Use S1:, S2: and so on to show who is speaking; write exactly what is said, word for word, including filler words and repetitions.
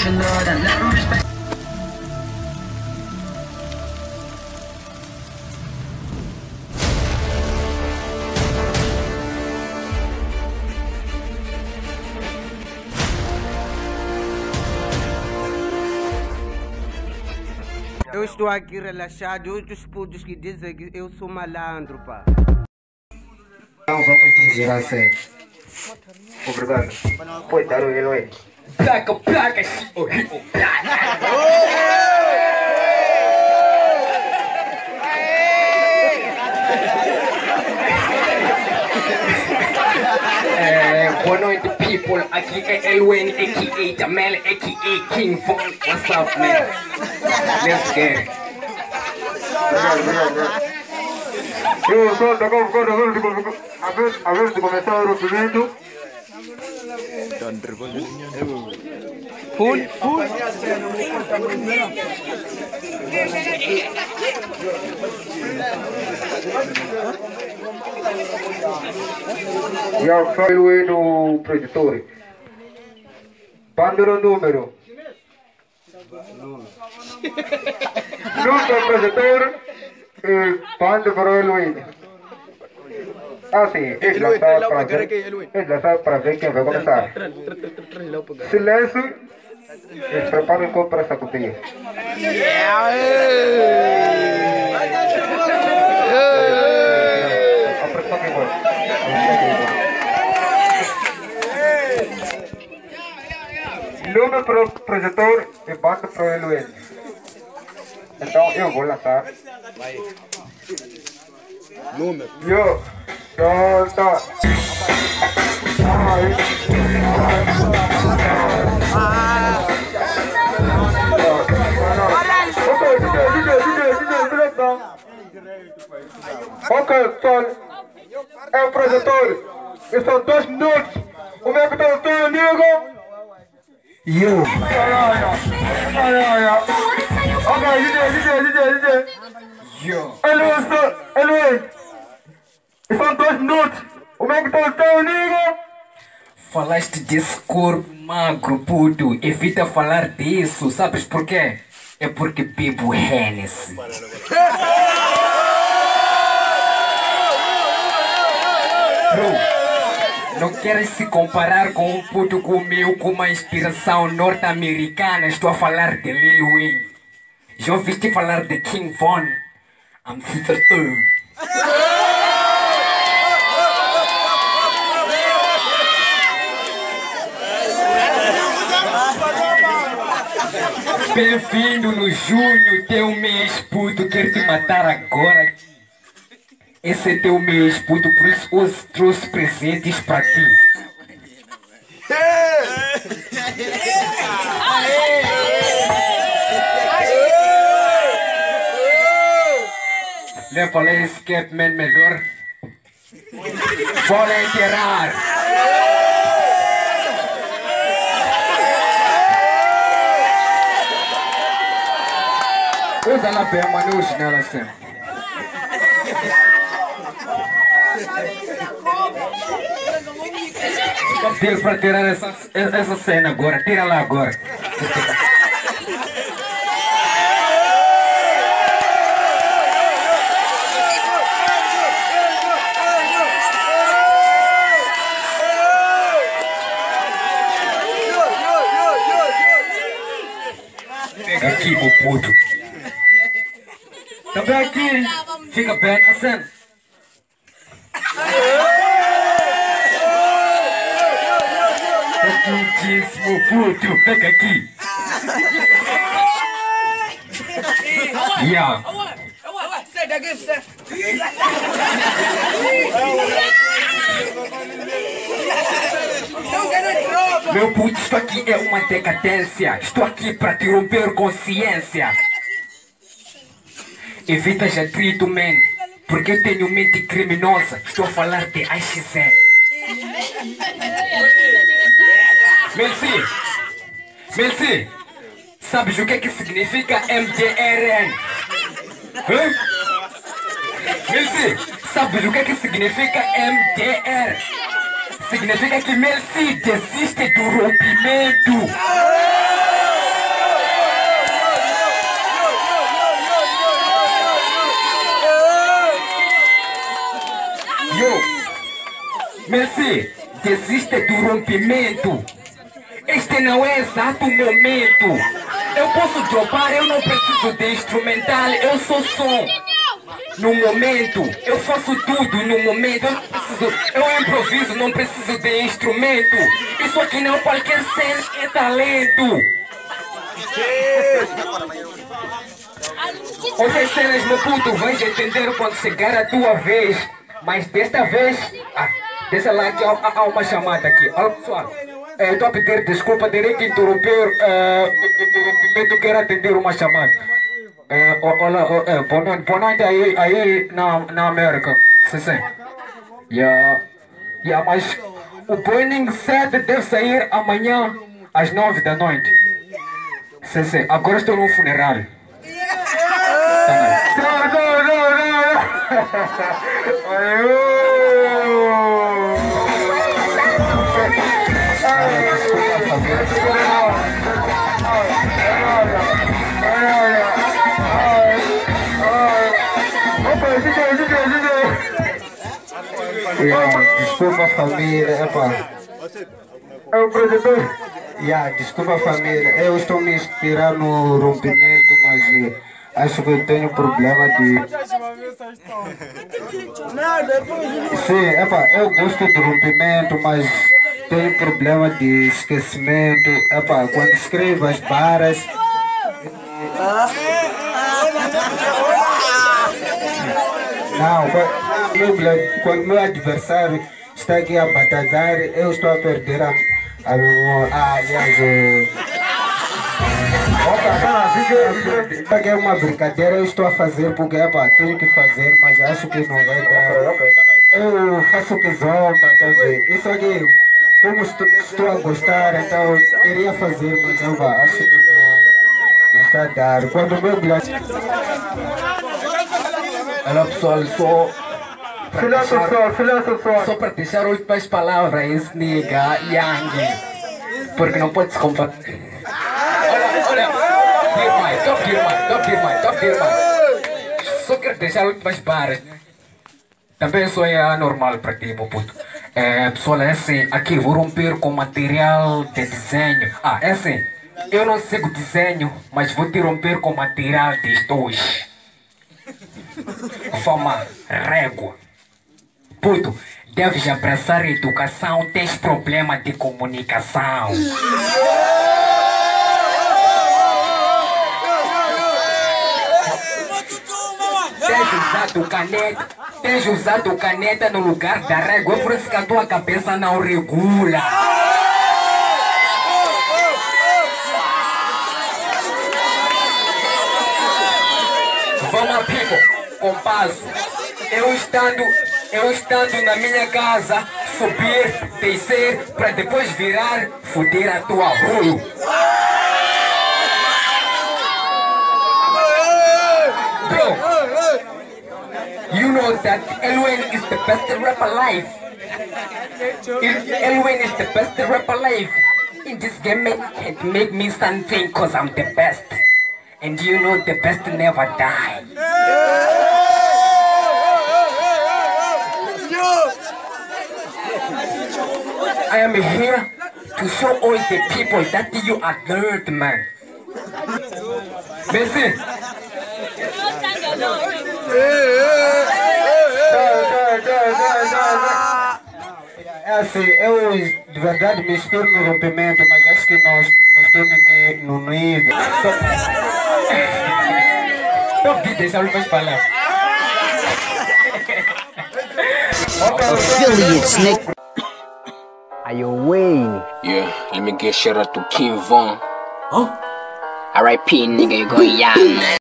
S1: Eu estou aqui relaxado, outros putos que dizem que eu sou malandro, pá.
S2: Não vamos dizer a sério. Obrigado. Pode dar o Eloy.
S3: Placa, placa, oh, oh, placa. Boa noite, people. Aqui é Elwin, a k a. Jamel, a k a. King Von. What's up, man? Let's get it.
S2: Obrigado, obrigado, obrigado. Eu só estou convocando a ver se começar o rompimento.
S1: Full, full.
S2: Já falei no projetor. Bandero número. Número projetor. Bando para o Eloy. Ah, sim, ele já está para ver. Ele já está para ver quem vai começar. Silêncio. E prepara o corpo para essa copinha. Número para o projetor e bando para o Eloy. Então eu vou lançar.
S3: Número.
S2: Yo, solta. Ai. Ok, D J, D J, D J, D J, direção. Ok, sol. É o projetor. E são dois minutos. Como é que tá o teu amigo?
S3: Yo.
S2: Ok, D J, D J, D J, D J.
S3: Yo.
S2: Eloy, Eloy. E são dois minutos. Como é que tá o teu amigo?
S3: Falaste desse corpo magro, puto. Evita falar disso. Sabes porquê? É porque bebo Hennessy. Bro, não queres se comparar com um puto comeu com uma inspiração norte-americana. Estou a falar de Lil Wayne. Já ouviste falar de King Von? I'm super Bem-vindo no junho, teu mês, puto, quero te matar agora. Esse é teu mês, puto, por isso hoje trouxe presentes para ti. Le falei Scapman melhor. Vou enterrar. Usa lá bem, mano, original assim. Tira para tirar essa, essa cena agora, tira lá agora. Pega aqui, meu puto. Tá bem aqui? Fica bem, assim. Putíssimo puto, pega aqui. Yeah. Meu puto, isto aqui é uma decadência. Estou aqui para te romper consciência. Evita já atrito, man. Porque eu tenho mente criminosa. Estou a falar de I X N. Melci, Melci, sabes o que é que significa M D R N? Hã? Melci, sabes o que é que significa M D R? Significa que Melci desiste do rompimento. Merci, desiste do rompimento. Este não é exato momento. Eu posso dropar, eu não preciso de instrumental, eu sou som. No momento, eu faço tudo no momento. Eu não preciso, eu improviso, não preciso de instrumento. Isso aqui não é qualquer cena, é talento. Outras cenas, meu puto, vais entender quando chegar a tua vez. Mas desta vez, ah, deixa lá que há, há uma chamada aqui. Olha pessoal, eu estou a pedir desculpa, terei que interromper. Uh, eu quero atender uma chamada. Uh, olá, uh, boa noite, boa noite aí, aí na, na América. Sim, sim. Yeah, yeah, mas o Boeing sete deve sair amanhã às nove da noite. Sim, sim. Agora estou num funeral. Tá nice.
S2: Não, não, não, não.
S4: Yeah, desculpa família, epa.
S2: É o produtor.
S4: Yeah, desculpa família, eu estou me inspirando no rompimento, mas eh, acho que eu tenho problema de... Sim, epa, eu gosto do rompimento, mas tenho problema de esquecimento. Epa, quando escrevo as barras... Não, quando meu, quando meu adversário está aqui a batalhar, eu estou a perder a, a memória. Ah, aliás, é uma brincadeira, eu estou a fazer porque epa, tenho que fazer, mas acho que não vai dar. Eu faço o que zomba, tá vendo? Isso aqui, como estou, estou a gostar, então eu queria fazer, mas eu acho que não, não está a dar. Quando o meu black... Olha pessoal, só
S2: Silêncio só, silêncio só.
S3: Só para deixar últimas palavras, nigga, yang. Porque não pode se comparar. Olha, olha. Dear my, top dear my, top dear my, top dear my. Só quero deixar últimas palavras. Também isso é anormal para ti, meu puto. É, pessoal, é assim, aqui vou romper com material de desenho. Ah, é assim, eu não sigo desenho, mas vou te romper com material de estojo. Fama, régua. Puto, deves abraçar a educação, tens problema de comunicação. Tens usado caneta, tens usado caneta no lugar da régua, por isso que a tua cabeça não regula. Vamos, people. Compasso, eu estando, eu estando na minha casa, subir, descer, para depois virar, foder a tua rolo. Bro, you know that L N is the best rapper alive. L N is the best rapper alive. In this game, it make me something cause I'm the best. And you know the best never die. I am here to show all the people that you are nerd, man. Merci.
S4: É assim, eu de verdade me estou no rompimento, mas acho que não, não estou no, no nível.
S3: Top de deixar as palavras.
S5: Affiliates, Nick. Are you waiting?
S6: Yeah, let me get shout out to King Von.
S5: R I P nigga, you go young.